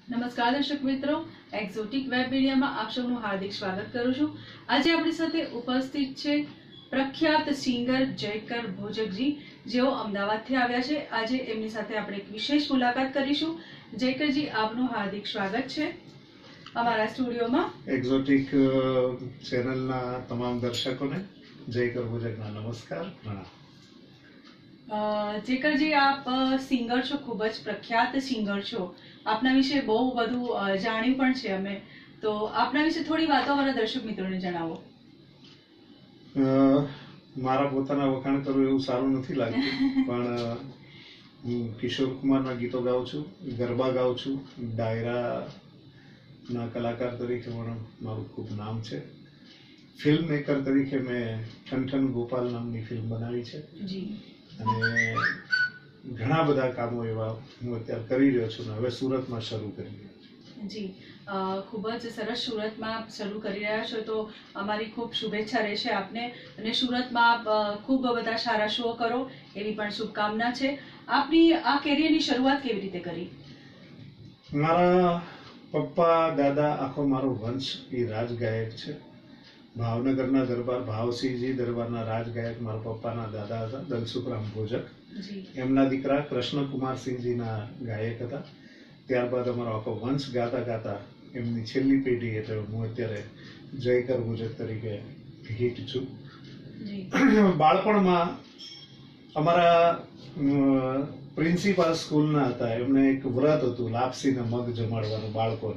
નમસ્કાર દર્શક મિત્રો, એક્ઝોટિક વેબ મીડિયામાં આપ સૌનું હાર્દિક સ્વાગત કરું છું. આજે આપણી સાથે ઉપસ્થિત છે પ્રખ્યાત સિંગર જયકર ભોજકજી, જેઓ અમદાવાદથી આવ્યા છે. આજે એમની સાથે આપણે એક વિશેષ મુલાકાત કરીશું. જયકરજી, આપનું હાર્દિક સ્વાગત છે અમારા સ્ટુડિયોમાં. એક્ઝોટિક ચેનલના તમામ દર્શકોને જયકર ભોજકના નમસ્કાર. જયકરજી, આપ સિંગર છો, ખૂબ જ પ્રખ્યાત સિંગર છો. આપના વિશે બહુ બધું જાણ્યું પણ છે અમે, તો આપના વિશે થોડી વાતો અમારા દર્શક મિત્રોને જણાવો. મારા પોતાના વખાણ કરવું એવું સારું નથી લાગતું, પણ હું કિશોર કુમારના ગીતો ગાઉં છું, ગરબા ગાઉં છું, ડાયરાના કલાકાર તરીકે પણ મારું ખૂબ નામ છે. ફિલ્મ મેકર તરીકે મેં ઠન ગોપાલ નામની ફિલ્મ બનાવી છે અને ઘણા બધા કામો એવા હું અત્યારે કરી રહ્યો છું ને હવે સુરતમાં શરૂ કરી રહ્યો છું. જી, ખૂબ જ સરસ. સુરતમાં શરૂ કરી રહ્યા છો તો અમારી ખૂબ શુભેચ્છા રહેશે આપને, અને સુરતમાં ખૂબ બધા સારા શો કરો એવી પણ શુભકામના છે. આપની આ કેરિયરની શરૂઆત કેવી રીતે કરી? મારા પપ્પા દાદા આખો મારો વંશ એ રાજ ગાયક છે. ભાવનગરના દરબાર ભાવસિંહજી દરબારના રાજ ગાયક મારા પપ્પાના દાદા હતા, દલસુખરામ ભોજક. એમના દીકરા કૃષ્ણકુમારસિંહજીના ગાયક હતા. ત્યારબાદ અમારો આખો વંશ ગાતા ગાતા એમની છેલ્લી પેઢી એટલે હું અત્યારે જયકર ભોજક તરીકે હિટ છું. બાળપણમાં અમારા પ્રિન્સિપાલ સ્કૂલના હતા, એમને એક વ્રત હતું લાપસીના મગ જમાડવાનું બાળકોને,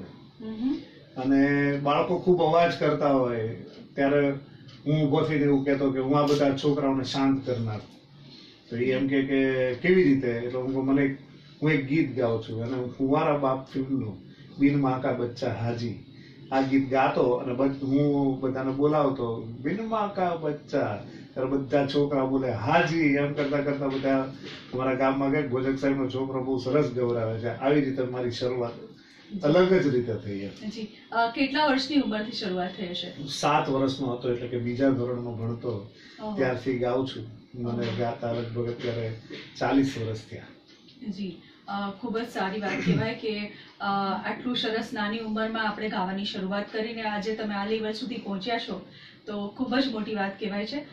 અને બાળકો ખૂબ અવાજ કરતા હોય ત્યારે હું ઉભો થઈને એવું કહેતો કે હું આ બધા છોકરાઓને શાંત કરનાર. તો એ એમ કે કેવી રીતે? એટલે હું એક ગીત ગાઉં છું અને હું ફુવારા બાપ ફિલ્મનું બિન માકા બચ્ચા હાજી આ ગીત ગાતો અને હું બધાને બોલાવતો બિન માકા બચ્ચા, ત્યારે બધા છોકરા બોલે હાજી. એમ કરતા કરતા બધા અમારા ગામમાં કે ભોજક સાહેબનો છોકરો બહુ સરસ ગૌરાવે છે. આવી રીતે મારી શરૂઆત અલગ જ રીતે થઈ. જી, કેટલા વર્ષની ઉંમરથી શરૂઆત થઈ હશે? 7 વર્ષનો હતો, એટલે કે બીજા ધોરણમાં ભણતો ત્યારથી ગાઉં છું. મને ગાતા લગભગ અત્યારે 40 વર્ષ થયા. જી, ખૂબ જ સારી વાત કહેવાય કે આટલું સરસ નાની ઉંમરમાં આપણે ગાવાની શરૂઆત કરીને આજે તમે આ લેવલ સુધી પહોંચ્યા છો, તો ખૂબ જ મોટી વાત કહેવાય છે.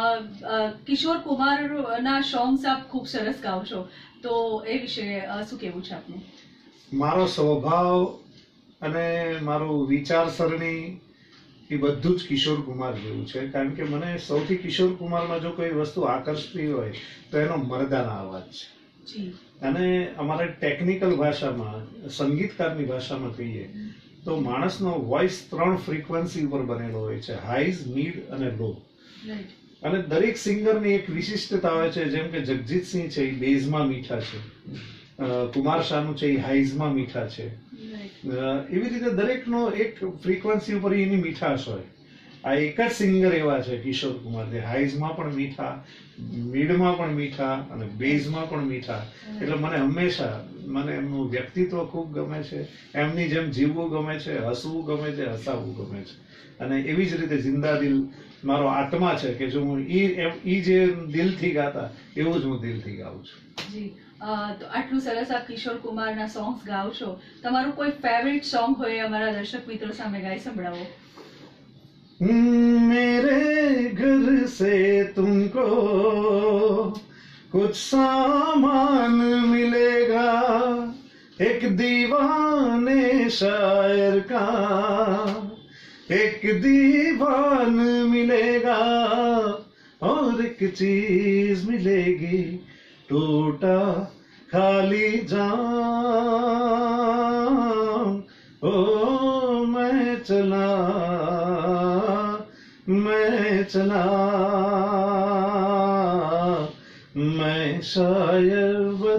કિશોર કુમારના સોંગ્સ આપ ખૂબ સરસ ગાઓ છો, તો એ વિશે શું કહેવું છે આપનું? મારો સ્વભાવ અને મારું વિચારસરણી એ બધું જ કિશોર કુમાર જેવું છે, કારણ કે મને સૌથી કિશોર કુમારમાં જો કોઈ વસ્તુ આકર્ષતી હોય તો એનો મરદાના અવાજ છે. અને અમારે ટેકનિકલ ભાષામાં, સંગીતકારની ભાષામાં કહીએ તો માણસનો વોઇસ 3 ફ્રીક્વન્સી ઉપર બનેલો હોય છે, હાઈઝ, મિડ અને લો. અને દરેક સિંગરની એક વિશિષ્ટતા હોય છે, જેમ કે જગજીતસિંહ છે એ બેઝમાં મીઠા છે, કુમાર શાનુ છે એ હાઈઝમાં મીઠા છે. એવી રીતે દરેકનો એક ફ્રીક્વન્સી ઉપર એની મીઠાશ હોય. આ એક જ સિંગર એવા છે કિશોર કુમાર, જે હાઈઝમાં પણ મીઠા, મિડમાં પણ મીઠા અને બેઝમાં પણ મીઠા. એટલે મને હંમેશા એમનું વ્યક્તિત્વ ખૂબ ગમે છે, એમની જેમ જીવવું ગમે છે, હસવું ગમે છે, હસાવવું ગમે છે. અને એવી જ રીતે જિંદા દિલ મારો આત્મા છે કે જો હું ઈ જે દિલથી ગાતા એવું જ હું દિલથી ગાઉં છું. જી, તો આટલું સરસ આપ કિશોર કુમારના સોંગ્સ ગાઓ છો, તમારું કોઈ ફેવરિટ સોંગ હોય અમારા દર્શક મિત્રો સામે ગાઈ સંભળાવો. मेरे घर से तुमको कुछ सामान मिलेगा, एक दीवाने शायर का एक दीवान मिलेगा, और एक चीज मिलेगी टूटा खाली जाम. ओ मैं चला मैं शायर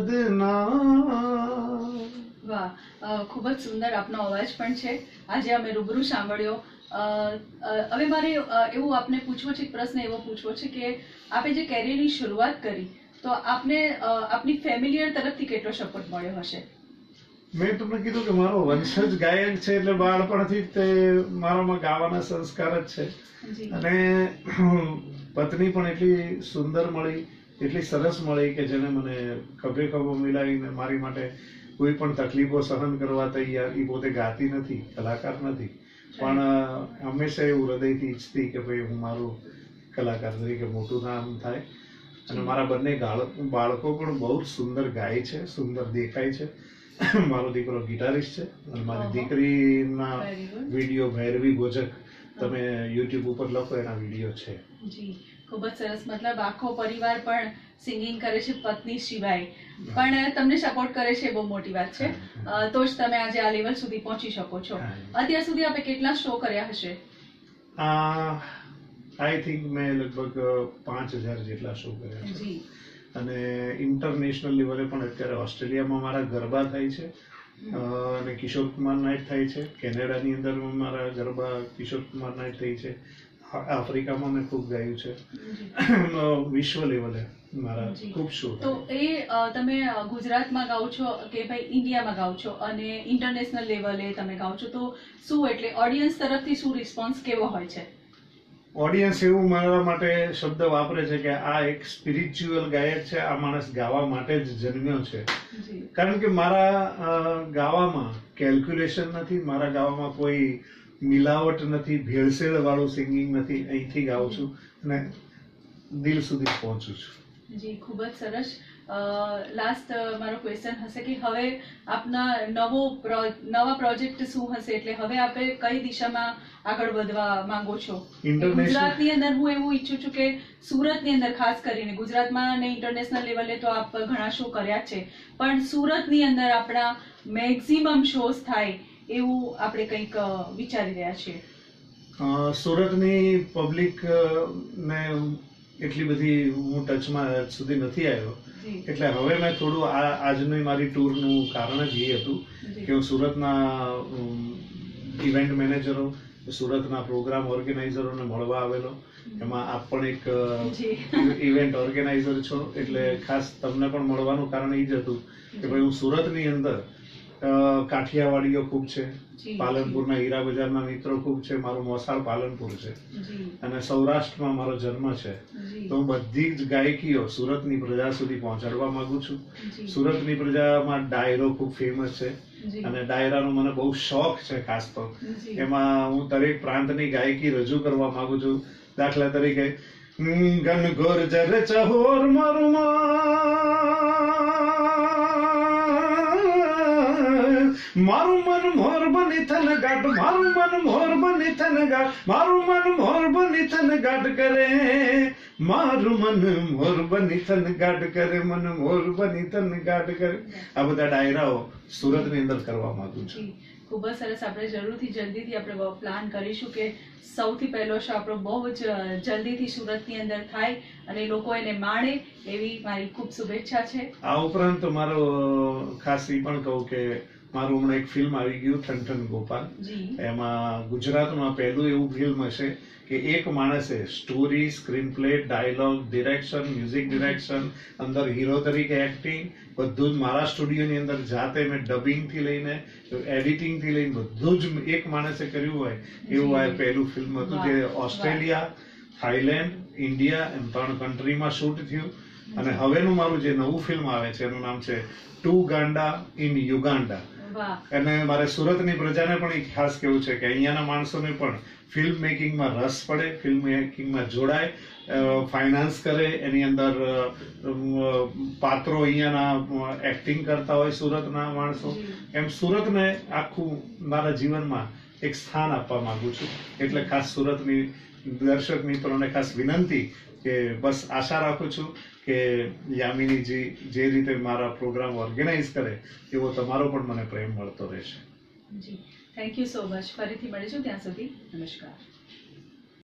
बदनाम. વાહ, ખૂબ જ સુંદર આપનો અવાજ પણ છે. આજે અમે રૂબરૂ સાંભળ્યો. હવે મારે એવું આપને પૂછવો છે, પ્રશ્ન એવો પૂછવો છે કે આપે જે કેરિયરની શરૂઆત કરી તો આપને આપની ફેમિલી તરફથી કેટલો સપોર્ટ મળ્યો હશે? મેં તમને કીધું કે મારો વંશ જ ગાયક છે, એટલે બાળપણથી તે મારામાં ગાવાના સંસ્કાર જ છે. અને પત્ની પણ એટલી સુંદર મળી, એટલી સરસ મળી કે જેને મને ખભે ખભો મિલાવીને મારી માટે કોઈ પણ તકલીફો સહન કરવા તૈયાર. એ પોતે ગાતી નથી, કલાકાર નથી, પણ હંમેશા એવું હૃદયથી ઈચ્છતી કે ભાઈ હું મારું કલાકાર તરીકે મોટું નામ થાય. અને મારા બંને બાળકો પણ બહુ જ સુંદર ગાય છે, સુંદર દેખાય છે. મારો દીકરો ગિટારિસ્ટ છે અને મારી દીકરીના વિડીયો ભૈરવી ભોજક તમે યુટ્યુબ ઉપર લખો, એના વિડીયો છે. જી, ખૂબ જ સરસ. મતલબ આખો પરિવાર પણ સિંગિંગ કરે છે, પત્ની સિવાય પણ તમને સપોર્ટ કરે છે, બહુ મોટી વાત છે. તો જ તમે આજે આ લેવલ સુધી પહોંચી શકો છો. અત્યાર સુધી આપણે કેટલા શો કર્યા હશે? આઈ થિંક મેં લગભગ 5000 જેટલા શો કર્યા છે. જી. અને ઇન્ટરનેશનલ લેવલે પણ અત્યારે ઓસ્ટ્રેલિયામાં મારા ગરબા થાય છે અને કિશોર કુમાર નાઇટ થાય છે. કેનેડાની અંદર મારા ગરબા કિશોર કુમાર નાઇટ થઈ છે. આફ્રિકામાં મેં ખૂબ ગાયું છે. વિશ્વ લેવલે મારા ખૂબ શો. તો એ તમે ગુજરાતમાં ગાઓ છો કે ભાઈ ઇન્ડિયામાં ગાઓ છો અને ઇન્ટરનેશનલ લેવલે તમે ગાઓ છો, તો શું એટલે ઓડિયન્સ તરફથી શું રિસ્પોન્સ કેવો હોય છે? ઓડિયન્સ એવું મારા માટે શબ્દ વાપરે છે કે આ એક સ્પિરિચ્યુઅલ ગાયક છે, આ માણસ ગાવા માટે જ જન્મ્યો છે. કારણ કે મારા ગાવામાં કેલ્ક્યુલેશન નથી, મારા ગાવામાં કોઈ મિલાવટ નથી, ભેળસેળ વાળું સિંગિંગ નથી. અહીંથી ગાઉં છું અને દિલ સુધી પહોંચું છું. જી, ખૂબ જ સરસ. લાસ્ટ મારો ક્વેશ્ચન હશે કે હવે આપના નવા પ્રોજેક્ટ શું હશે, એટલે હવે આપણે કઈ દિશામાં આગળ વધવા માંગો છો? ગુજરાતની અંદર હું એવું ઈચ્છું છું કે સુરતની અંદર ખાસ કરીને, ગુજરાતમાં અને ઇન્ટરનેશનલ લેવલે તો આપ ઘણા શો કર્યા છે, પણ સુરતની અંદર આપણા મેક્સિમમ શોઝ થાય એવું આપણે કંઈક વિચારી રહ્યા છીએ. સુરતની પબ્લિક ને એટલી બધી હું ટચમાં સુધી નથી આવ્યો, એટલે હવે મેં થોડું આજની મારી ટૂરનું કારણ જ એ હતું કે હું સુરતના ઇવેન્ટ મેનેજરો, સુરતના પ્રોગ્રામ ઓર્ગેનાઇઝરોને મળવા આવેલો. એમાં આપ પણ એક ઇવેન્ટ ઓર્ગેનાઇઝર છો, એટલે ખાસ તમને પણ મળવાનું કારણ એ જ હતું કે ભાઈ હું સુરતની અંદર કાઠિયાવાડીઓ ખૂબ છે, પાલનપુરના હીરા બજારના મિત્રો ખૂબ છે, મારું મોસાળ પાલનપુર છે અને સૌરાષ્ટ્રમાં મારો જન્મ છે. તો હું બધી જ ગાયકીઓ સુરતની પ્રજા સુધી પહોંચાડવા માંગુ છું. સુરતની પ્રજામાં ડાયરો ખૂબ ફેમસ છે અને ડાયરાનો મને બહુ શોખ છે. ખાસ તો એમાં હું દરેક પ્રાંતની ગાયકી રજૂ કરવા માંગુ છું. દાખલા તરીકે ઘનઘોર જર ચહોર મારું મારું મન મોર બની થન ગાટ, મારું મન મોર બની થન ગાટ, મારું મન મોર બની થન ગાટ કરે, મારું મન મોર બની થન ગાટ કરે, મન મોર બની થન ગાટ કરે. આ બધા ડાયરાઓ સુરતની અંદર કરવા માંગુ છું. ખૂબ જ સરસ. આપણે જરૂરથી જલ્દીથી આપણે પ્લાન કરીશું કે સૌથી પહેલો શો આપણો બહુ જ જલ્દીથી સુરતની અંદર થાય અને લોકો એને માણે, એવી મારી ખૂબ શુભેચ્છા છે. આ ઉપરાંત મારો ખાસ એ પણ કહું કે મારું હમણાં એક ફિલ્મ આવી ગયું ઠનઠન ગોપાલ. એમાં ગુજરાતનું આ પહેલું એવું ફિલ્મ હશે કે એક માણસે story, screenplay, dialogue, direction, music direction, અંદર હીરો તરીકે એક્ટિંગ, બધું જ મારા સ્ટુડિયોની અંદર જાતે મેં ડબિંગ થી લઈને એડિટિંગ થી લઈને બધું જ એક માણસે કર્યું હોય એવું આ પહેલું ફિલ્મ હતું, જે ઓસ્ટ્રેલિયા, થાઈલેન્ડ, ઇન્ડિયા એમ 3 કન્ટ્રીમાં શૂટ થયું. અને હવેનું મારું જે નવું ફિલ્મ આવે છે એનું નામ છે ટુ ગાંડા ઇન યુગાન્ડા. અને મારે સુરતની પ્રજાને પણ એક ખાસ કેવું છે કે અહીંયાના માણસોને પણ ફિલ્મ મેકિંગમાં રસ પડે, ફિલ્મ મેકિંગમાં જોડાય, ફાઇનાન્સ કરે, એની અંદર પાત્રો અહીંયાના એક્ટિંગ કરતા હોય સુરતના માણસો. એમ સુરતને આખું મારા જીવનમાં એક સ્થાન આપવા માંગુ છું. એટલે ખાસ સુરતની દર્શક મિત્રોને ખાસ વિનંતી કે બસ આશા રાખું છું કે યામિનીજી જે રીતે મારા પ્રોગ્રામ ઓર્ગેનાઇઝ કરે એવો તમારો પણ મને પ્રેમ મળતો રહેશે. જી, થેન્ક યુ સો મચ. ફરીથી મળીશું, ત્યાં સુધી નમસ્કાર.